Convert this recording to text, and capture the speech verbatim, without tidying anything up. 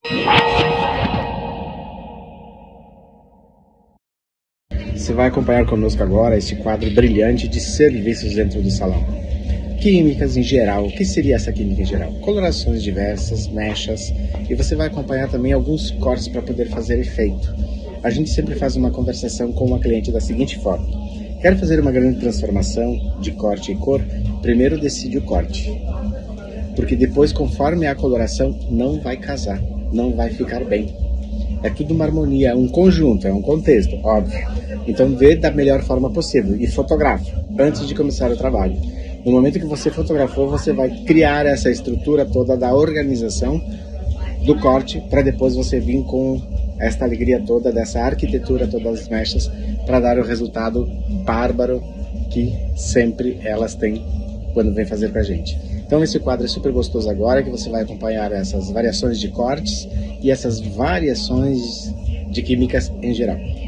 Você vai acompanhar conosco agora este quadro brilhante de serviços dentro do salão. Químicas em geral. O que seria essa química em geral? Colorações diversas, mechas, e você vai acompanhar também alguns cortes para poder fazer efeito. A gente sempre faz uma conversação com uma cliente da seguinte forma: quer fazer uma grande transformação de corte e cor? Primeiro decide o corte, porque depois, conforme a coloração, não vai casar, não vai ficar bem. É tudo uma harmonia, é um conjunto, é um contexto, óbvio. Então vê da melhor forma possível e fotografe antes de começar o trabalho. No momento que você fotografou, você vai criar essa estrutura toda da organização do corte, para depois você vir com esta alegria toda, dessa arquitetura, todas as mechas, para dar o resultado bárbaro que sempre elas têm quando vem fazer com a gente. Então esse quadro é super gostoso agora, que você vai acompanhar essas variações de cortes e essas variações de químicas em geral.